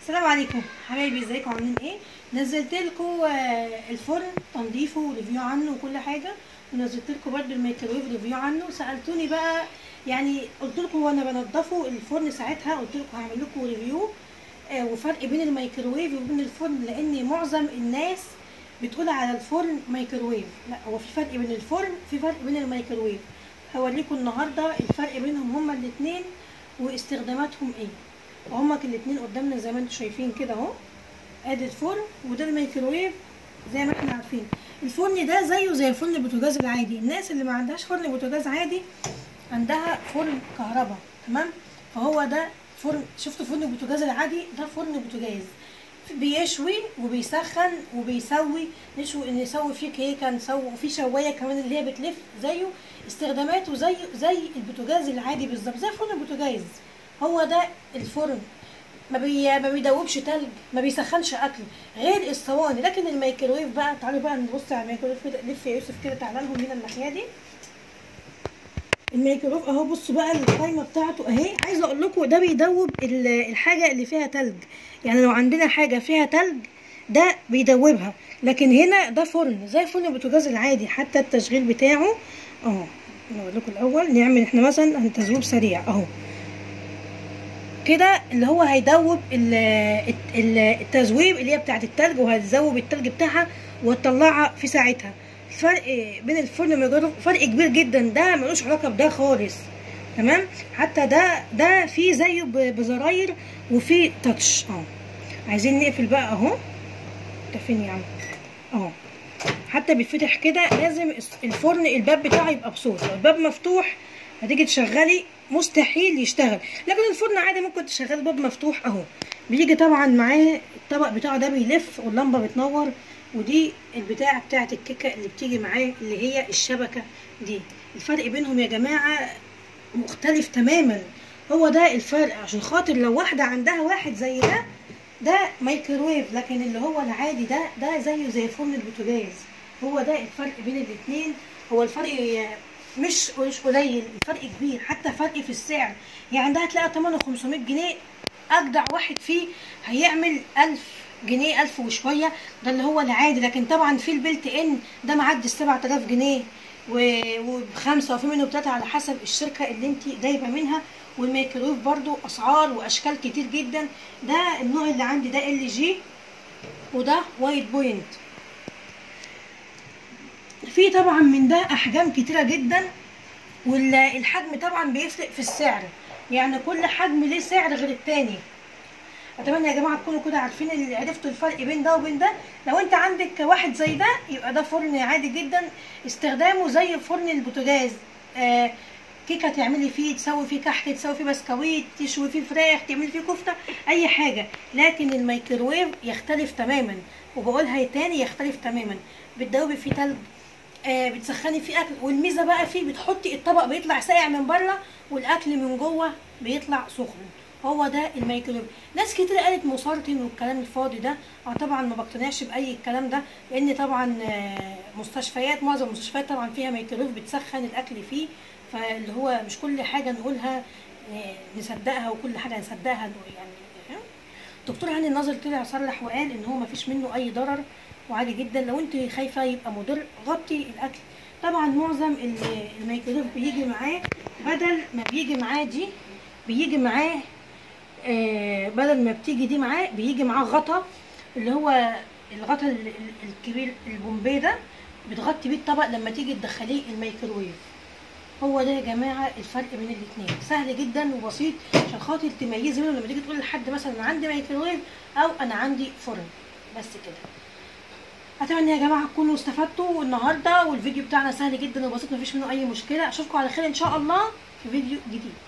السلام عليكم حبايبي، ازيكم عاملين ايه؟ نزلت لكم الفرن تنظيفه وريفيو عنه وكل حاجه، ونزلت لكم برده الميكرويف ريفيو عنه. سالتوني بقى يعني قلت لكم وانا بنضفه الفرن ساعتها قلت لكم هعمل لكم ريفيو وفرق بين الميكروويف وبين الفرن، لان معظم الناس بتقول على الفرن ميكروويف. لا، هو في فرق بين الفرن، في فرق بين الميكروويف. هوريكم النهارده الفرق بينهم هما الاثنين واستخداماتهم ايه. هما الاتنين قدامنا زي ما انتم شايفين كده اهو. ادي الفرن وده الميكروويف. زي ما احنا عارفين الفرن ده زيه زي الفرن البوتاجاز العادي. الناس اللي ما عندهاش فرن بوتاجاز عادي عندها فرن كهرباء، تمام؟ فهو ده فرن. شفتوا فرن البوتاجاز العادي؟ ده فرن بوتاجاز بيشوي وبيسخن وبيسوي، نسوي فيه كيكه، نسوي وفي شوايه كمان اللي هي بتلف زيه. استخداماته زي البوتاجاز العادي بالظبط، زي فرن البوتاجاز. هو ده الفرن. ما بيدوبش تلج، ما بيسخنش اكل غير الصواني. لكن الميكروويف بقى، تعالوا بقى نبص على الميكروويف كده. لف يا يوسف كده، تعالى لهم هنا الناحيه دي. الميكروويف اهو، بصوا بقى القايمه بتاعته اهي. عايزه اقول لكم ده بيدوب الحاجه اللي فيها تلج. يعني لو عندنا حاجه فيها تلج ده بيدوبها. لكن هنا ده فرن زي فرن البوتاجاز العادي، حتى التشغيل بتاعه اهو. نقول لكم الاول نعمل احنا مثلا تذويب سريع اهو كده، اللي هو هيدوب التذويب اللي هي بتاعت التلج، وهتذوب التلج بتاعها وتطلعها في ساعتها. الفرق بين الفرن والميكرويف فرق كبير جدا، ده ملوش علاقه بده خالص، تمام؟ حتى ده فيه زيه بزراير وفيه تاتش اهو. عايزين نقفل بقى اهو. انت فين يا عم؟ اهو حتى بيتفتح كده. لازم الفرن الباب بتاعه يبقى بصوت. لو الباب مفتوح هتيجي تشغلي مستحيل يشتغل. لكن الفرن عادي ممكن تشغلي الباب مفتوح اهو. بيجي طبعا معاه الطبق بتاعه ده بيلف واللمبه بتنور. ودي البتاعه بتاعه الكيكه اللي بتيجي معاه اللي هي الشبكه دي. الفرق بينهم يا جماعه مختلف تماما. هو ده الفرق، عشان خاطر لو واحده عندها واحد زي ده ميكروويف. لكن اللي هو العادي ده زيه زي فرن البوتاجاز. هو ده الفرق بين الاثنين. هو الفرق مش قليل، الفرق كبير، حتى فرق في السعر. يعني ده هتلاقي 8500 جنيه. اجدع واحد فيه هيعمل 1000 جنيه، 1000 وشويه، ده اللي هو العادي. لكن طبعا في البلت ان ده معدي 7000 جنيه وبخمسه، وفي منه بتلاته على حسب الشركه اللي انت جايبه منها. والميكرويف برضو اسعار واشكال كتير جدا. ده النوع اللي عندي ده ال جي، وده وايت بوينت. في طبعا من ده احجام كتيره جدا، والحجم طبعا بيفرق في السعر. يعني كل حجم ليه سعر غير التاني. اتمنى يا جماعه تكونوا كده عارفين اللي عرفتوا الفرق بين ده وبين ده. لو انت عندك واحد زي ده يبقى ده فرن عادي جدا، استخدامه زي فرن البوتاجاز. كيكه تعملي فيه، تسوي فيه كحك، تسوي فيه بسكويت، تشوي فيه فراخ، تعملي فيه كفته، اي حاجه. لكن الميكروويف يختلف تماما، وبقولها تاني يختلف تماما. بتدوبي فيه تلج، بتسخني فيه اكل. والميزه بقى فيه بتحطي الطبق بيطلع ساقع من بره والاكل من جوه بيطلع سخن. هو ده الميكروويف. ناس كتير قالت مسرطن والكلام الفاضي ده. طبعا ما بقتنعش باي الكلام ده، لان طبعا مستشفيات، معظم المستشفيات طبعا فيها ميكروويف بتسخن الاكل فيه. فاللي هو مش كل حاجه نقولها نصدقها، وكل حاجه نصدقها يعني. دكتور هاني الناظر طلع صرح وقال ان هو ما فيش منه اي ضرر وعادي جدا. لو انت خايفه يبقى مضر غطي الاكل. طبعا معظم الميكروويف بيجي معاه، بدل ما بيجي معاه دي، بيجي معاه بدل ما بتيجي دي معاه بيجي معاه غطا، اللي هو الغطا الكبير البومبي ده، بتغطي بيه الطبق لما تيجي تدخليه الميكروويف. هو ده يا جماعه الفرق بين الاثنين. سهل جدا وبسيط عشان خاطر تميزي منه لما تيجي تقول لحد مثلا انا عندي ميكروويف او انا عندي فرن. بس كده. اتمنى يا جماعه تكونوا استفدتوا النهارده، والفيديو بتاعنا سهل جدا وبسيط، مفيش منه اي مشكله. اشوفكم على خير ان شاء الله في فيديو جديد.